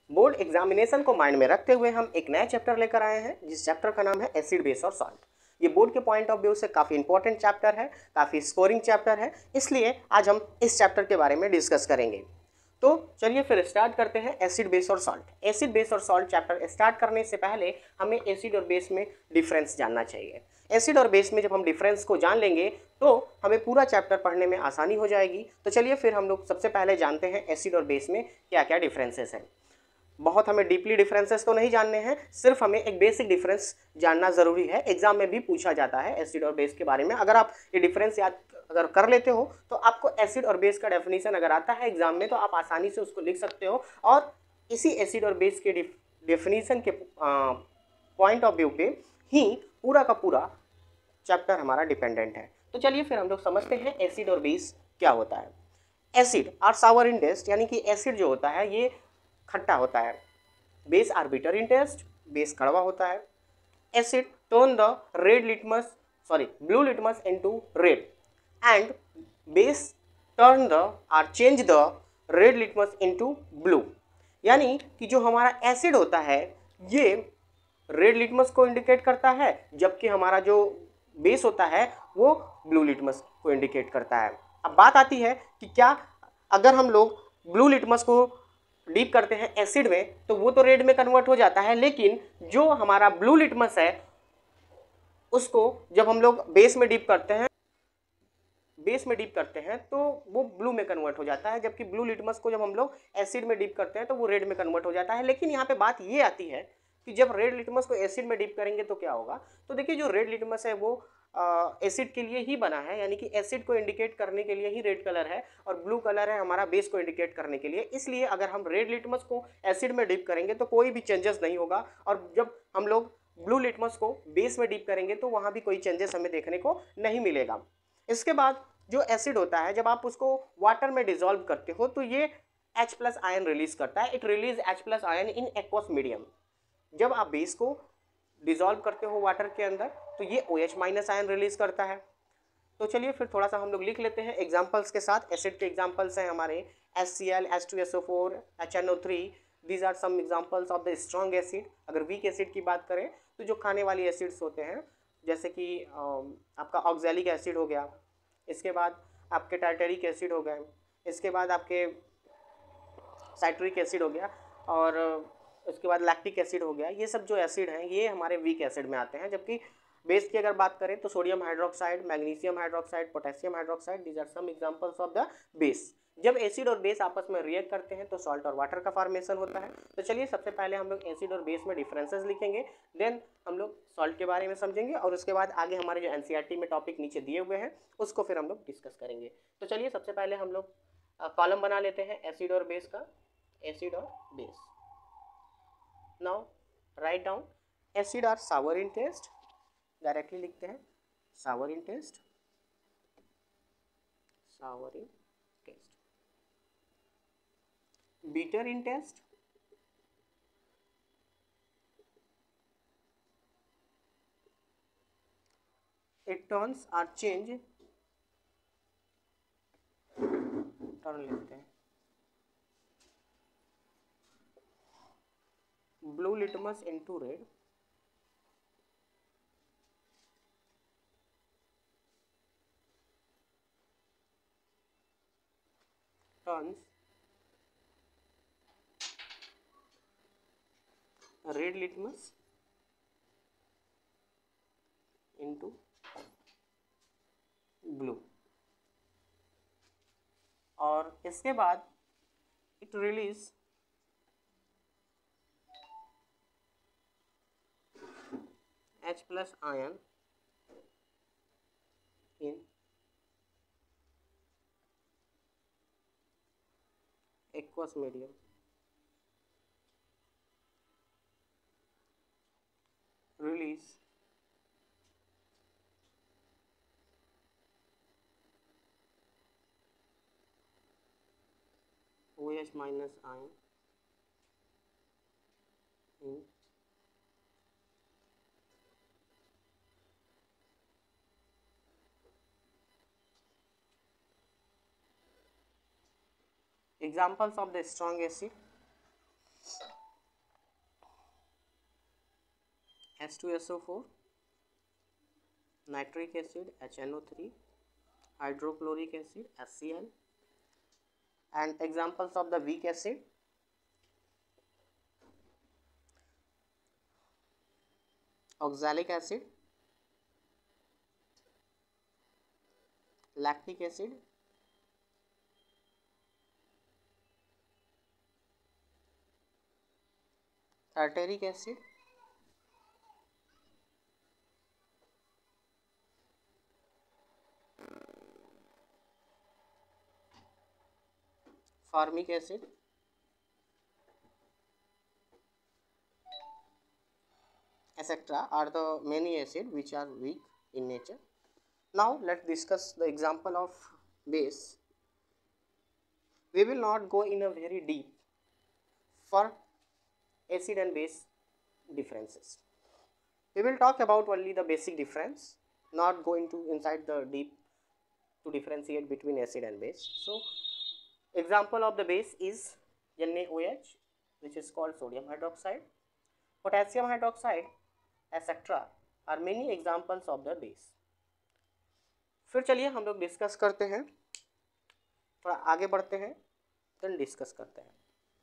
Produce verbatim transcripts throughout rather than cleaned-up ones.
Board examination को mind में रखते हुए हम एक नया चैप्टर लेकर आए हैं, जिस चैप्टर का नाम है एसिड बेस और सॉल्ट। ये बोर्ड के पॉइंट ऑफ व्यू से काफ़ी इंपॉर्टेंट चैप्टर है, काफ़ी स्कोरिंग चैप्टर है, इसलिए आज हम इस चैप्टर के बारे में डिस्कस करेंगे। तो चलिए फिर स्टार्ट करते हैं एसिड बेस और सॉल्ट। एसिड बेस और सॉल्ट चैप्टर स्टार्ट करने से पहले हमें एसिड और बेस में डिफरेंस जानना चाहिए। एसिड और बेस में जब हम डिफरेंस को जान लेंगे तो हमें पूरा चैप्टर पढ़ने में आसानी हो जाएगी। तो चलिए फिर हम लोग सबसे पहले जानते हैं एसिड और बेस में क्या क्या डिफरेंसेस हैं। बहुत हमें डीपली डिफरेंसेस तो नहीं जानने हैं, सिर्फ हमें एक बेसिक डिफरेंस जानना ज़रूरी है। एग्जाम में भी पूछा जाता है एसिड और बेस के बारे में। अगर आप ये डिफरेंस याद अगर कर लेते हो तो आपको एसिड और बेस का डेफिनेशन अगर आता है एग्जाम में तो आप आसानी से उसको लिख सकते हो, और इसी एसिड और बेस के डेफिनेशन के पॉइंट ऑफ व्यू पे ही पूरा का पूरा चैप्टर हमारा डिपेंडेंट है। तो चलिए फिर हम लोग समझते हैं एसिड और बेस क्या होता है। Acid are sour in taste, यानी कि एसिड जो होता है ये खट्टा होता है। Base are bitter in taste, base कड़वा होता है। Acid turn the red litmus sorry blue litmus into red and base turn the or change the red litmus into blue, यानी कि जो हमारा एसिड होता है ये रेड लिटमस को इंडिकेट करता है, जबकि हमारा जो बेस होता है वो ब्लू लिटमस को इंडिकेट करता है। अब बात आती है कि क्या अगर हम लोग ब्लू लिटमस को डीप करते हैं एसिड में तो वो तो रेड में कन्वर्ट हो जाता है, लेकिन जो हमारा ब्लू लिटमस है उसको जब हम लोग बेस में डीप करते हैं बेस में डीप करते हैं तो वो ब्लू में कन्वर्ट हो जाता है, जबकि ब्लू लिटमस को जब हम लोग एसिड में डीप करते हैं तो वो रेड में कन्वर्ट हो जाता है। लेकिन यहाँ पे बात ये आती है कि जब रेड लिटमस को एसिड में डीप करेंगे तो क्या होगा। तो देखिए जो रेड लिटमस है वो एसिड के लिए ही बना है, यानी कि एसिड को इंडिकेट करने के लिए ही रेड कलर है, और ब्लू कलर है हमारा बेस को इंडिकेट करने के लिए। इसलिए अगर हम रेड लिटमस को एसिड में डीप करेंगे तो कोई भी चेंजेस नहीं होगा, और जब हम लोग ब्लू लिटमस को बेस में डीप करेंगे तो वहाँ भी कोई चेंजेस हमें देखने को नहीं मिलेगा। इसके बाद जो एसिड होता है जब आप उसको वाटर में डिजोल्व करते हो तो ये H प्लस आयन रिलीज करता है। It release H plus ion in aqueous medium. जब आप बेस को डिजोल्व करते हो वाटर के अंदर तो ये OH माइनस आयन रिलीज करता है। तो चलिए फिर थोड़ा सा हम लोग लिख लेते हैं एग्जाम्पल्स के साथ। एसिड के एग्जाम्पल्स हैं हमारे HCl, H two S O four, H N O three. These are some examples of the strong acid. अगर वीक एसिड की बात करें तो जो खाने वाली एसिड्स होते हैं जैसे कि आपका ऑक्जेलिक एसिड हो गया, इसके बाद आपके टार्टरिक एसिड हो गए, इसके बाद आपके साइट्रिक एसिड हो गया, और उसके बाद लैक्टिक एसिड हो गया। ये सब जो एसिड हैं ये हमारे वीक एसिड में आते हैं। जबकि बेस की अगर बात करें तो sodium hydroxide, magnesium hydroxide, potassium hydroxide, these are some examples of the base. जब एसिड और बेस आपस में रिएक्ट करते हैं तो सॉल्ट और वाटर का फॉर्मेशन होता है। तो चलिए सबसे पहले हम लोग एसिड और बेस में डिफरेंसेस लिखेंगे, देन हम लोग सॉल्ट के बारे में समझेंगे, और उसके बाद आगे हमारे जो एनसीईआरटी में टॉपिक नीचे दिए हुए हैं उसको फिर हम लोग डिस्कस करेंगे। तो चलिए सबसे पहले हम लोग कॉलम बना लेते हैं एसिड और बेस का। एसिड और base. Now write down acid are sour in taste. Directly लिखते हैं sour in taste, sour in taste. Bitter in taste, it turns or change, turn लिखते हैं blue litmus into red, turns red litmus into blue, और इसके बाद it release H plus ion in aqueous medium. Release OH minus ion in examples of the strong acid H two S O four, nitric acid H N O three, hydrochloric acid H C L, and examples of the weak acid, oxalic acid, lactic acid, tartaric acid, formic acid, et cetera are the many acid which are weak in nature. Now let's discuss the example of base. We will not go in a very deep for acid and base differences. We will talk about only the basic difference, not go into inside the deep to differentiate between acid and base. So example of the base is NaOH, which is called sodium hydroxide, potassium hydroxide, et cetera are many examples of the base. फिर चलिए हम लोग discuss करते हैं, थोड़ा आगे बढ़ते हैं, देन डिस्कस करते हैं।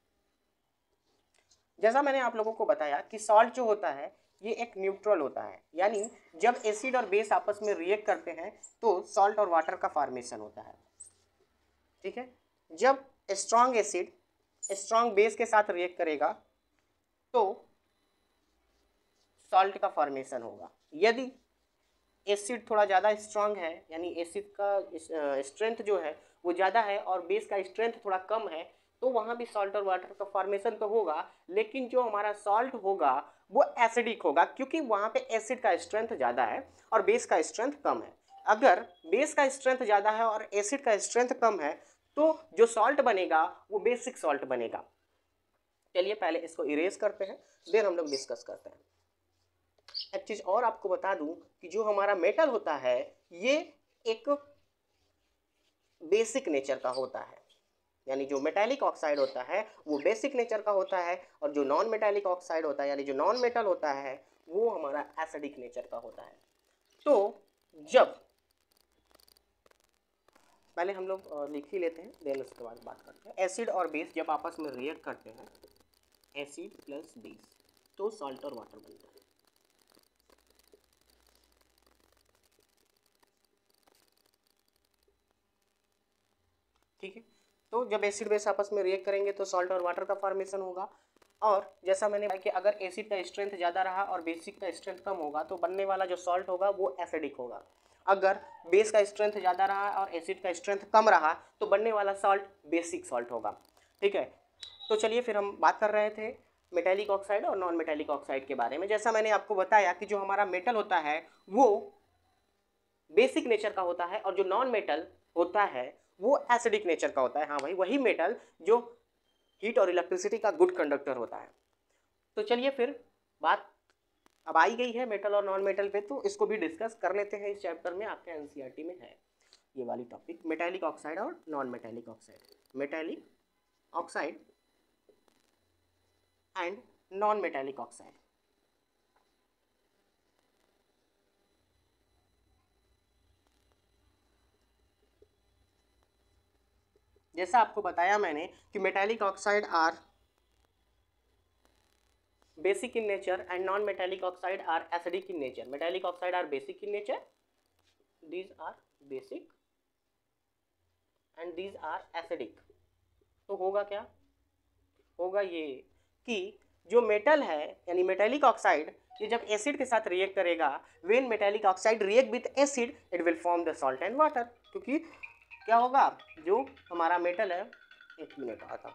जैसा मैंने आप लोगों को बताया कि सॉल्ट जो होता है ये एक न्यूट्रल होता है, यानी जब एसिड और बेस आपस में रिएक्ट करते हैं तो सॉल्ट और वाटर का फॉर्मेशन होता है, ठीक है। जब स्ट्रॉन्ग एसिड स्ट्रॉन्ग बेस के साथ रिएक्ट करेगा तो सॉल्ट का फॉर्मेशन होगा। यदि एसिड थोड़ा ज़्यादा स्ट्रॉन्ग है, यानी एसिड का स्ट्रेंथ जो है वो ज़्यादा है और बेस का स्ट्रेंथ थोड़ा कम है, तो वहाँ भी सॉल्ट और वाटर का फॉर्मेशन तो होगा, लेकिन जो हमारा सॉल्ट होगा वो एसिडिक होगा, क्योंकि वहाँ पे एसिड का स्ट्रेंथ ज़्यादा है और बेस का स्ट्रेंथ कम है। अगर बेस का स्ट्रेंथ ज़्यादा है और एसिड का स्ट्रेंथ कम है तो जो सॉल्ट बनेगा वो बेसिक सॉल्ट बनेगा। चलिए पहले इसको इरेज करते हैं, देन हम लोग डिस्कस करते हैं। एक चीज़ और आपको बता दूं कि जो हमारा मेटल होता है ये एक बेसिक नेचर का होता है, यानी जो मेटालिक ऑक्साइड होता है वो बेसिक नेचर का होता है, और जो नॉन मेटालिक ऑक्साइड होता है यानी जो नॉन मेटल होता है वो हमारा एसिडिक नेचर का होता है। तो जब पहले हम लोग लिख ही लेते हैं, देन उसके बाद बात करते हैं। एसिड और बेस जब आपस में रिएक्ट करते हैं, एसिड प्लस बेस, तो सॉल्ट और वाटर बनता है। ठीक है, तो जब एसिड बेस आपस में रिएक्ट करेंगे तो सॉल्ट और वाटर का फॉर्मेशन होगा। और जैसा मैंने कहा कि अगर एसिड का स्ट्रेंथ ज़्यादा रहा और बेसिक का स्ट्रेंथ कम होगा तो बनने वाला जो सॉल्ट होगा वो एसिडिक होगा। अगर बेस का स्ट्रेंथ ज़्यादा रहा और एसिड का स्ट्रेंथ कम रहा तो बनने वाला सॉल्ट बेसिक सॉल्ट होगा। ठीक है, तो चलिए फिर हम बात कर रहे थे मेटालिक ऑक्साइड और नॉन मेटालिक ऑक्साइड के बारे में। जैसा मैंने आपको बताया कि जो हमारा मेटल होता है वो बेसिक नेचर का होता है और जो नॉन मेटल होता है वो एसिडिक नेचर का होता है। हाँ भाई, वही मेटल जो हीट और इलेक्ट्रिसिटी का गुड कंडक्टर होता है। तो चलिए फिर बात अब आई गई है मेटल और नॉन मेटल पे, तो इसको भी डिस्कस कर लेते हैं। इस चैप्टर में आपके एनसीईआरटी में है ये वाली टॉपिक, मेटालिक ऑक्साइड और non metallic oxide, metallic oxide and non metallic oxide. जैसा आपको बताया मैंने कि metallic oxide are basic in nature and non-metallic oxide are acidic in nature. Metallic oxide are basic in nature, these are basic and these are acidic. तो होगा क्या, होगा ये कि जो मेटल है यानी मेटालिक ऑक्साइड ये जब एसिड के साथ रिएक्ट करेगा, when metallic oxide react with acid it will form the salt and water. क्योंकि क्या होगा, जो हमारा मेटल है, एक मिनट आता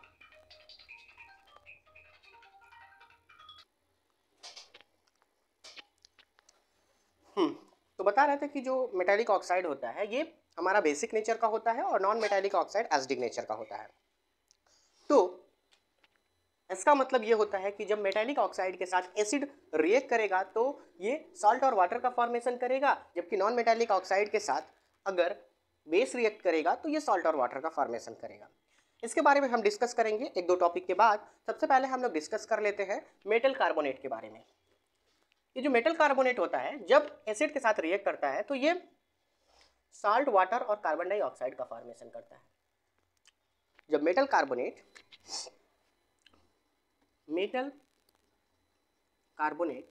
हम्म तो बता रहे थे कि जो मेटालिक ऑक्साइड होता है ये हमारा बेसिक नेचर का होता है और non metallic oxide acidic nature का होता है। तो इसका मतलब ये होता है कि जब मेटालिक ऑक्साइड के साथ एसिड रिएक्ट करेगा तो ये सॉल्ट और वाटर का फॉर्मेशन करेगा, जबकि नॉन मेटालिक ऑक्साइड के साथ अगर बेस रिएक्ट करेगा तो ये सॉल्ट और वाटर का फॉर्मेशन करेगा। इसके बारे में हम डिस्कस करेंगे एक दो टॉपिक के बाद। सबसे पहले हम लोग डिस्कस कर लेते हैं मेटल कार्बोनेट के बारे में। ये जो मेटल कार्बोनेट होता है जब एसिड के साथ रिएक्ट करता है तो ये साल्ट वाटर और कार्बन डाइऑक्साइड का फॉर्मेशन करता है। जब मेटल कार्बोनेट मेटल कार्बोनेट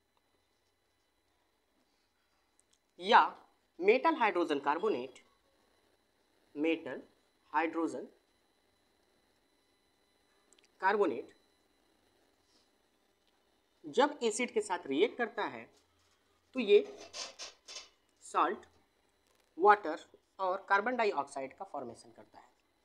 या metal hydrogen carbonate metal hydrogen carbonate जब एसिड के साथ रिएक्ट करता है तो ये सॉल्ट वाटर और कार्बन डाइऑक्साइड का फॉर्मेशन करता है।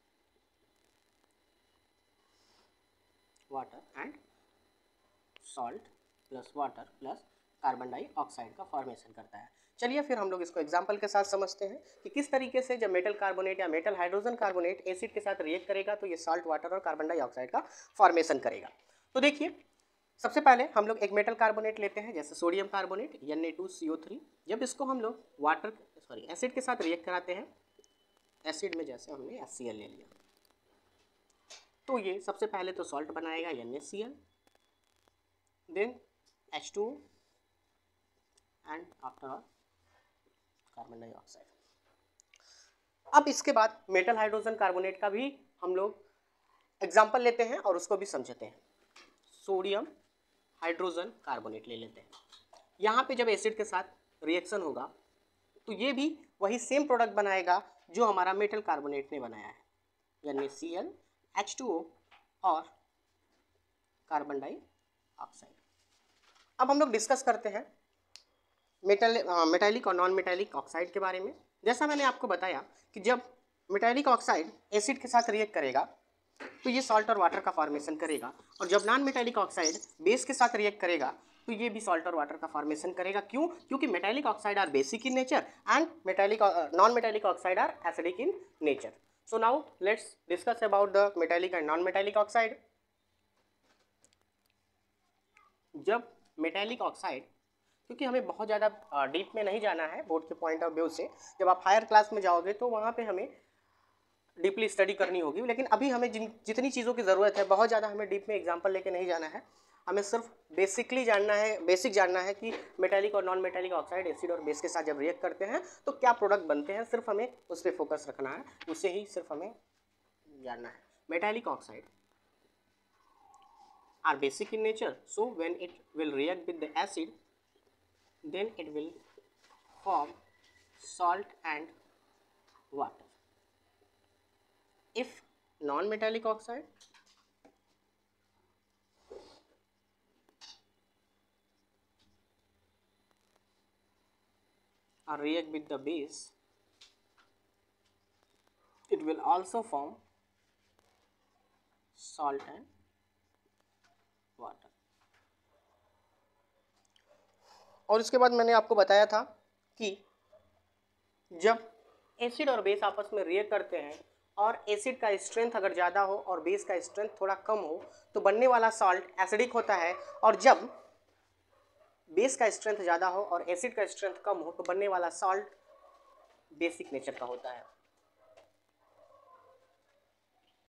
Water and salt plus water plus carbon dioxide का फॉर्मेशन करता है। चलिए फिर हम लोग इसको एग्जांपल के साथ समझते हैं कि किस तरीके से जब मेटल कार्बोनेट या मेटल हाइड्रोजन कार्बोनेट एसिड के साथ रिएक्ट करेगा तो ये सॉल्ट वाटर और कार्बन डाइऑक्साइड का फॉर्मेशन करेगा। तो देखिए सबसे पहले हम लोग एक मेटल कार्बोनेट लेते हैं जैसे sodium carbonate N A two C O three. जब इसको हम लोग वाटर सॉरी एसिड के साथ रिएक्ट कराते हैं, एसिड में जैसे हमने एच सी एल ले लिया तो ये सबसे पहले तो सॉल्ट बनाएगा N A C L, then H two O and after all carbon dioxide. अब इसके बाद मेटल हाइड्रोजन कार्बोनेट का भी हम लोग एग्जाम्पल लेते हैं और उसको भी समझते हैं। सोडियम हाइड्रोजन कार्बोनेट ले लेते हैं। यहाँ पे जब एसिड के साथ रिएक्शन होगा तो ये भी वही सेम प्रोडक्ट बनाएगा जो हमारा मेटल कार्बोनेट ने बनाया है, यानी C L H two O और कार्बन डाइऑक्साइड। अब हम लोग डिस्कस करते हैं मेटल मेटालिक और नॉन मेटालिक ऑक्साइड के बारे में। जैसा मैंने आपको बताया कि जब मेटालिक ऑक्साइड एसिड के साथ रिएक्ट करेगा तो ये सॉल्ट और वाटर का फॉर्मेशन करेगा, और जब नॉन मेटालिक ऑक्साइड बेस के साथ रिएक्ट करेगा तो ये भी सॉल्ट और वाटर का फॉर्मेशन करेगा। क्यों? क्योंकि metallic oxide are basic in nature and metallic non metallic oxide are acidic in nature. So now let's discuss about the metallic and non metallic oxide. जब मेटालिक ऑक्साइड, क्योंकि हमें बहुत ज़्यादा डीप में नहीं जाना है बोर्ड के पॉइंट ऑफ व्यू से, जब आप हायर क्लास में जाओगे तो वहाँ पे हमें डीपली स्टडी करनी होगी, लेकिन अभी हमें जिन जितनी चीज़ों की ज़रूरत है बहुत ज़्यादा हमें डीप में एग्जांपल लेके नहीं जाना है। हमें सिर्फ बेसिकली जानना है बेसिक जानना है कि मेटालिक और नॉन मेटालिक ऑक्साइड एसिड और बेस के साथ जब रिएक्ट करते हैं तो क्या प्रोडक्ट बनते हैं, सिर्फ हमें उस पर फोकस रखना है, उसे ही सिर्फ हमें जानना है। Metallic oxide are basic in nature, so when it will react with the acid then it will form salt and water. If non-metallic oxide or react with the base, it will also form salt and water. और इसके बाद मैंने आपको बताया था कि जब acid और बेस आपस में रिएक्ट करते हैं और एसिड का स्ट्रेंथ अगर ज़्यादा हो और बेस का स्ट्रेंथ थोड़ा कम हो तो बनने वाला सॉल्ट एसिडिक होता है, और जब बेस का स्ट्रेंथ ज़्यादा हो और एसिड का स्ट्रेंथ कम हो तो बनने वाला सॉल्ट बेसिक नेचर का होता है।